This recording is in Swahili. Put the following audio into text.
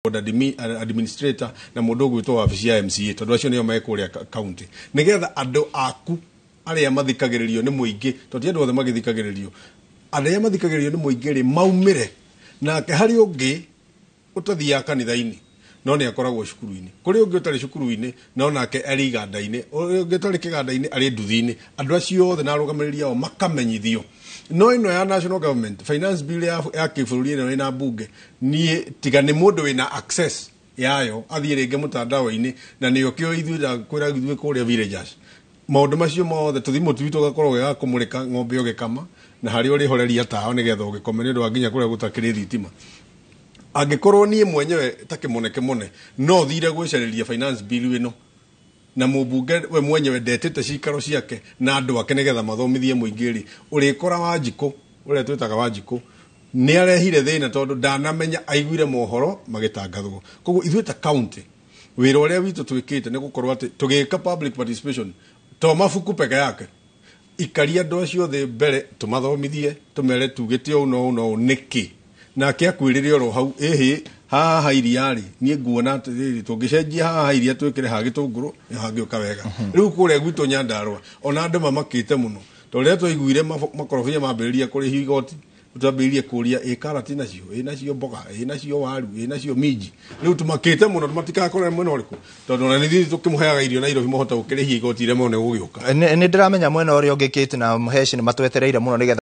administrator na mundu gwitwo wabici ya MCA tondu acio nio mekuria county nigetha andu aku aria mathikagiririo ni muingi tondu andu othe magithikagiririo aria mathikagiririo ni muingi ri maumire nake hari ungi utathia kanitha-ini no ni akoragwo cukuru-ini kuri ungi utari cukuru-ini no nake ari iganda-ini ungi utari kiganda-ini ari nduthi-ini andu acio othe na arugamiriria o makamenyithio no ino ya national government finance bill ya kiburi ino ina bunge ni tiga ni mundu wina access yayo athie ringe mutandao-ini na niyo kio ithuira kwira githwe kuria villages maundu macio mothe tuthimu twitu gakorwo ga kumurika ng'ombe ogekama na hari uri horeria tao nigetha ugikome ndo aginya kuria gutakiri thitima angikorwo nie mwenyewe takimoneke mone no thire gwicariria finance bill ino na mubunge we mwenyewe ndetete cikaro ciake na andu ake nigetha mathomithie muingiri urikora Wanjiku ure twitaga Wanjiku ni arehire thina tondu ndanamenya aiguire mohoro magitangathwo koguo ithuĩ ta county wira uria witu twikite ni gukorwo ati tugika public participation to mafuku peke yake ikaria ndo acio the mbere tumathomithie tumere tugite no niki na kia kwirire oro hau haha iriari nie nguona ati tungicenjia haha iria twikire ha gitunguru hangioka wega riu kuria gwitu Nyandarua ona andu mamakite muno to ria twaiguire makorobia mambiriria kuri higoti tutambiririe kuria karati nacio mboga nacio waru nacio minji riu tumakite muno tumatikakore mwena uriku tondu na nithi tukimuheaga irio na irio mohota gukirihia igoti ire mone gugiuka ni ndiramenya mwena uria ungikite na muheshi ni matwetereire muno